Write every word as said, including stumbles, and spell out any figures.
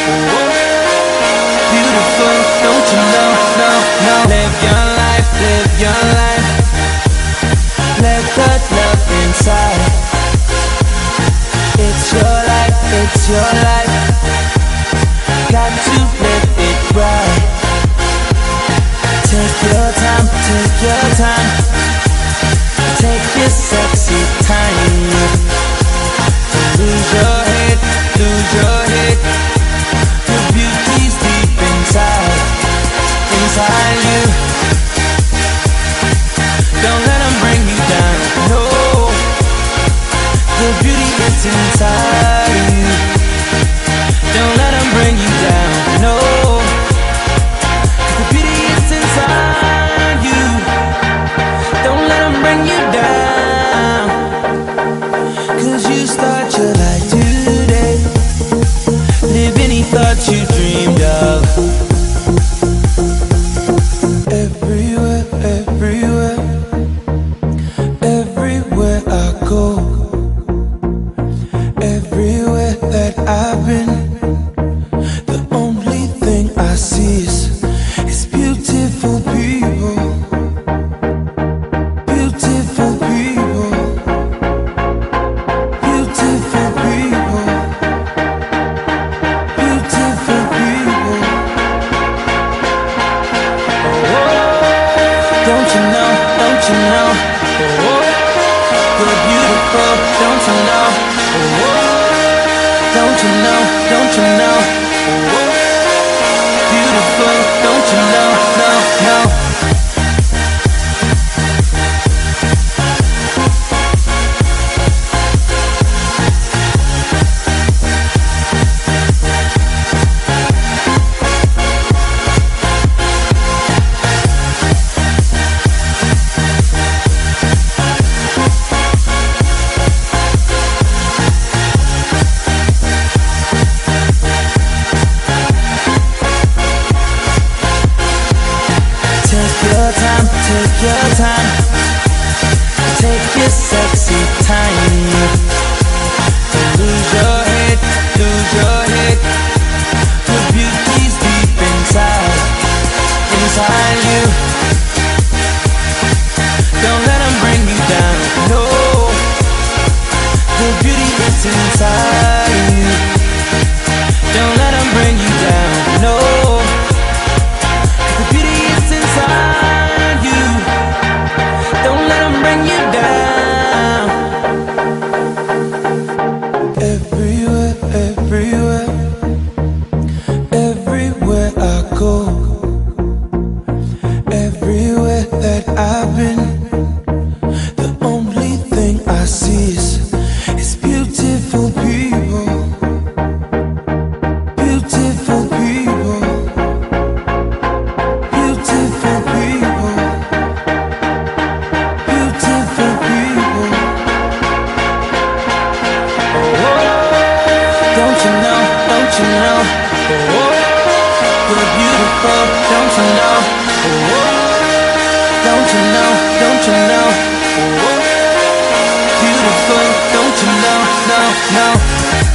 Beautiful, don't you know, no, no. Live your life, live your life. Let the love inside. It's your life, it's your life. Got to live it right. Take your time, take your time. Take your sexy time. Lose your head, lose your head. Your beauty's deep inside, inside you. Don't let them bring you down, no. The beauty is inside you. Don't let them bring you down, no. The beauty is inside you. Don't let them bring you down. Cause you start your life today. Live any thought you dreamed of. Everywhere, everywhere, everywhere I go, everywhere that I've been, the only thing I see is, is beautiful people. Beautiful people. Beautiful people. Beautiful people. Don't you know, don't you know, you're beautiful, don't you know, don't you know, don't you know, beautiful, don't you know, no, no. Take your time, take your time. Take your sexy time. Lose your head, lose your head. Your beauty's deep inside, inside you. Don't let them bring you down, no. The beauty is inside you. Don't let them bring you down, no. The beauty is inside you. Don't let them bring you down. Everywhere, everywhere, everywhere I go, everywhere that I've been, the only thing I see is, is beautiful people. Beautiful people. Beautiful people. Beautiful people. Don't you know, don't you know, you're beautiful, don't you know, don't you know, don't you know, beautiful, don't you know, no, no.